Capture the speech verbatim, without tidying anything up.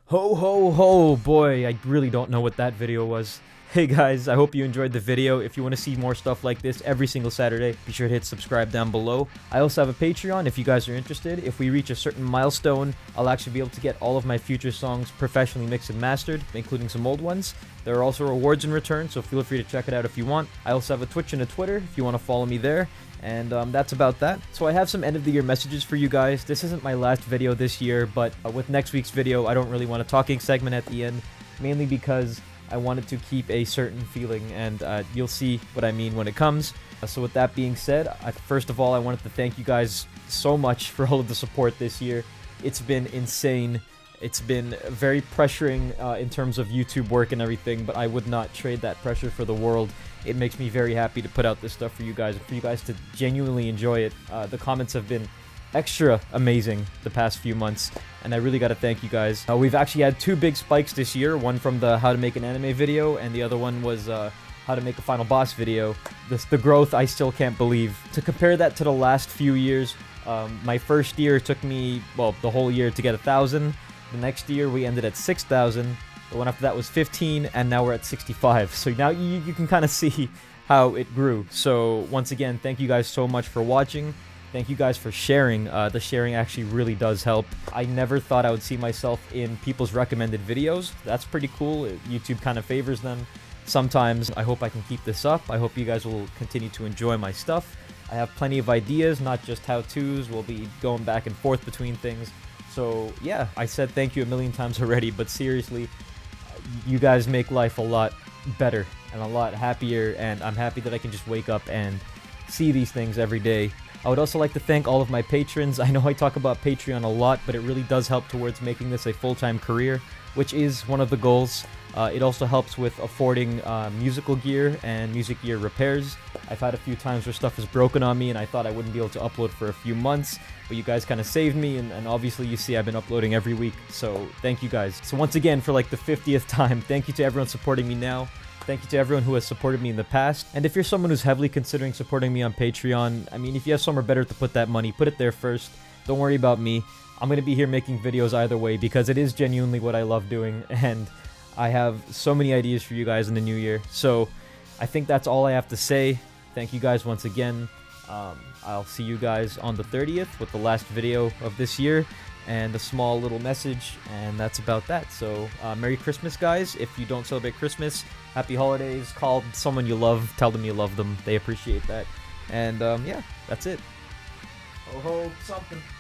Ho ho ho, boy, I really don't know what that video was. Hey guys, I hope you enjoyed the video. If you want to see more stuff like this every single Saturday, be sure to hit subscribe down below. I also have a Patreon if you guys are interested. If we reach a certain milestone, I'll actually be able to get all of my future songs professionally mixed and mastered, including some old ones. There are also rewards in return, so feel free to check it out if you want. I also have a Twitch and a Twitter if you want to follow me there. And um, that's about that. So I have some end of the year messages for you guys. This isn't my last video this year, but uh, with next week's video, I don't really want a talking segment at the end, mainly because I wanted to keep a certain feeling, and uh, you'll see what I mean when it comes. Uh, so with that being said, I, first of all, I wanted to thank you guys so much for all of the support this year. It's been insane. It's been very pressuring uh, in terms of YouTube work and everything, but I would not trade that pressure for the world. It makes me very happy to put out this stuff for you guys, and for you guys to genuinely enjoy it. Uh, the comments have been extra amazing the past few months, and I really got to thank you guys. Uh, we've actually had two big spikes this year, one from the how to make an anime video, and the other one was uh, how to make a final boss video. This, the growth, I still can't believe. To compare that to the last few years, um, my first year took me, well, the whole year to get a thousand. The next year we ended at six thousand. The one after that was fifteen, and now we're at sixty-five. So now you, you can kind of see how it grew. So once again, thank you guys so much for watching. Thank you guys for sharing. Uh, the sharing actually really does help. I never thought I would see myself in people's recommended videos. That's pretty cool. YouTube kind of favors them sometimes. I hope I can keep this up. I hope you guys will continue to enjoy my stuff. I have plenty of ideas, not just how-tos. We'll be going back and forth between things. So yeah, I said thank you a million times already, but seriously, you guys make life a lot better and a lot happier, and I'm happy that I can just wake up and see these things every day. I would also like to thank all of my patrons. I know I talk about Patreon a lot, but it really does help towards making this a full-time career, which is one of the goals. Uh, it also helps with affording uh, musical gear and music gear repairs. I've had a few times where stuff is broken on me and I thought I wouldn't be able to upload for a few months, but you guys kind of saved me, and, and obviously you see I've been uploading every week, so thank you guys. So once again, for like the fiftieth time, thank you to everyone supporting me now. Thank you to everyone who has supported me in the past. And if you're someone who's heavily considering supporting me on Patreon, I mean, if you have somewhere better to put that money, put it there first. Don't worry about me. I'm going to be here making videos either way because it is genuinely what I love doing, and I have so many ideas for you guys in the new year. So I think that's all I have to say. Thank you guys once again. Um, I'll see you guys on the thirtieth with the last video of this year and a small little message, and that's about that. So uh, Merry Christmas, guys. If you don't celebrate Christmas, Happy Holidays. Call someone you love, tell them you love them. They appreciate that. And um, yeah, that's it. Ho ho something.